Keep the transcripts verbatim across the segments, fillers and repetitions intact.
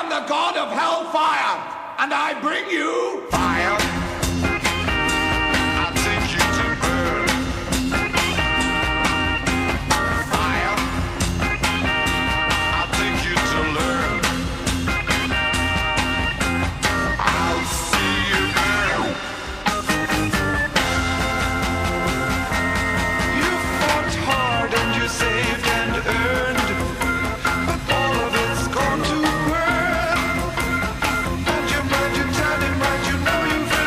am the god of hellfire, and I bring you fire. I'll take you to burn. Fire. I'll take you to learn. I'll see you burn. You fought hard and you saved and earned, but all of it's gone to burn. And your mind, you tell him right, you know you've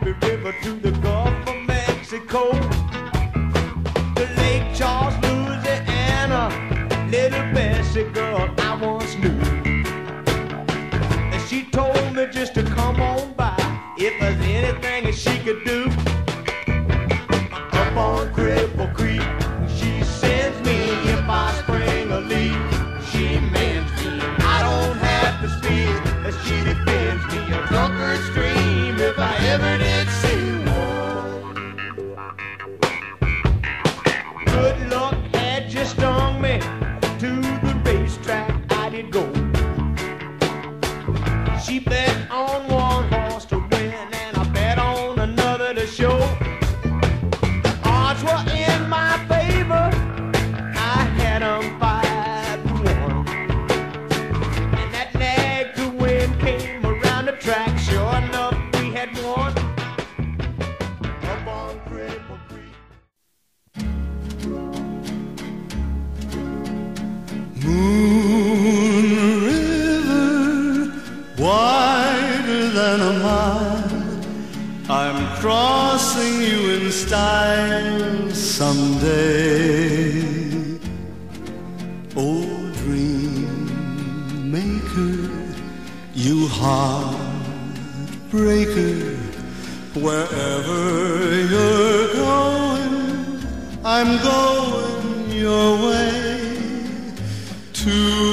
Mississippi River to the Gulf of Mexico, to Lake Charles, Louisiana. Little Bessie girl I once knew, and she told me just to come on by if there's anything that she could do. Up on Cripple Creek, she sends me if I spring a leak. She mends me, I don't have to speak, as she defends me. A drunkard stream if I ever did see one. Good luck had just stung me. To the racetrack I did go. She bet on one horse to win, and I bet on another to show. The odds were in my favor, I had them five to one. And that nag to win came around the track. Sure enough, we had won. Up on Cripple Creek. Moon River, wider than a mile, I'm crossing you in style someday. Oh, dream maker, you heartbreaker, wherever you're going, I'm going your way. Two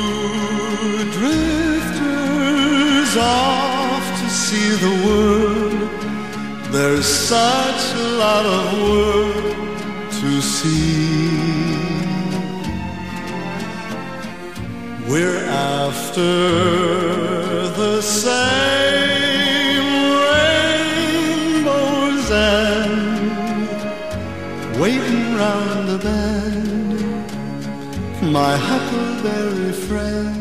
drifters off to see the world. There's such a lot of world to see. We're after the same rainbow's end, waiting round the bend, my huckleberry friend.